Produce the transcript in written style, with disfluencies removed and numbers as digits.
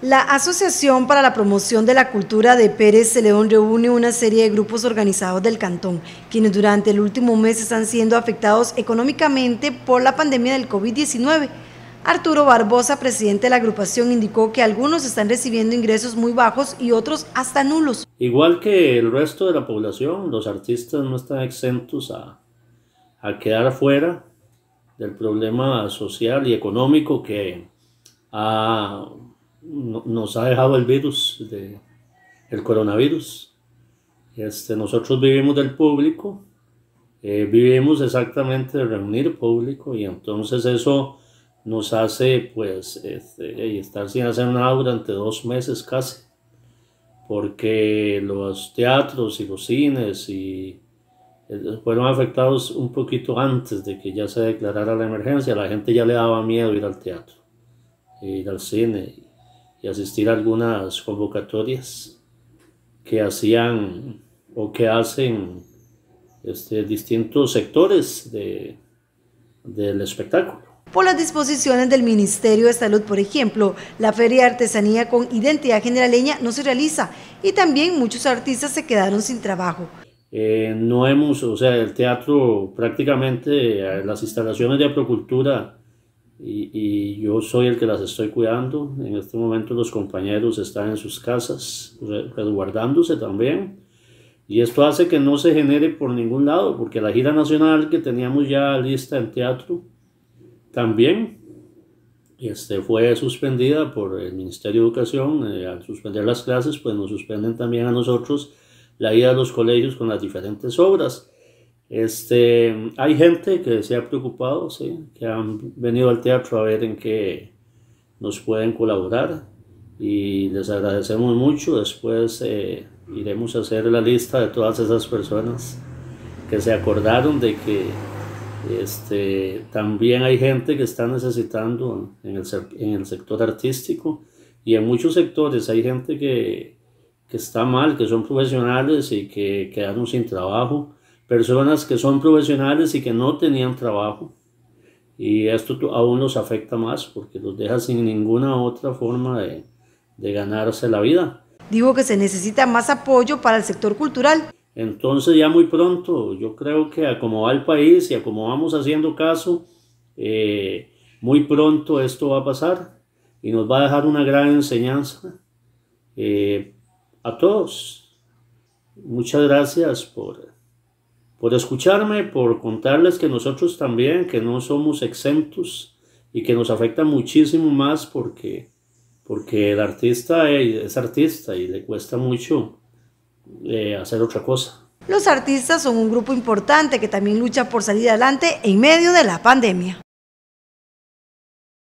La Asociación para la Promoción de la Cultura de Pérez Celedón reúne una serie de grupos organizados del cantón, quienes durante el último mes están siendo afectados económicamente por la pandemia del COVID-19. Arturo Barbosa, presidente de la agrupación, indicó que algunos están recibiendo ingresos muy bajos y otros hasta nulos. Igual que el resto de la población, los artistas no están exentos a quedar fuera del problema social y económico que nos ha dejado el virus, el coronavirus. Nosotros vivimos del público, vivimos exactamente de reunir público, y entonces eso nos hace pues estar sin hacer nada durante 2 meses casi, porque los teatros y los cines fueron afectados un poquito antes de que ya se declarara la emergencia. La gente ya le daba miedo ir al teatro, ir al cine y asistir a algunas convocatorias que hacían o que hacen distintos sectores del espectáculo. Por las disposiciones del Ministerio de Salud, por ejemplo, la Feria de Artesanía con identidad generaleña no se realiza y también muchos artistas se quedaron sin trabajo. El teatro prácticamente, las instalaciones de aprocultura, y yo soy el que las estoy cuidando. En este momento los compañeros están en sus casas resguardándose también, y esto hace que no se genere por ningún lado, porque la gira nacional que teníamos ya lista en teatro también fue suspendida por el Ministerio de Educación. Al suspender las clases, pues nos suspenden también a nosotros la ida a los colegios con las diferentes obras. Hay gente que se ha preocupado, ¿sí?, que han venido al teatro a ver en qué nos pueden colaborar, y les agradecemos mucho. Después iremos a hacer la lista de todas esas personas que se acordaron de que también hay gente que está necesitando en el sector artístico, y en muchos sectores hay gente que está mal, que son profesionales y que quedaron sin trabajo, personas que son profesionales y que no tenían trabajo, y esto aún los afecta más porque los deja sin ninguna otra forma de ganarse la vida. Dijo que se necesita más apoyo para el sector cultural. Entonces ya muy pronto, yo creo que a como va el país y a como vamos haciendo caso, muy pronto esto va a pasar y nos va a dejar una gran enseñanza a todos. Muchas gracias por escucharme, por contarles que nosotros también, que no somos exentos y que nos afecta muchísimo más porque el artista es artista y le cuesta mucho hacer otra cosa. Los artistas son un grupo importante que también lucha por salir adelante en medio de la pandemia.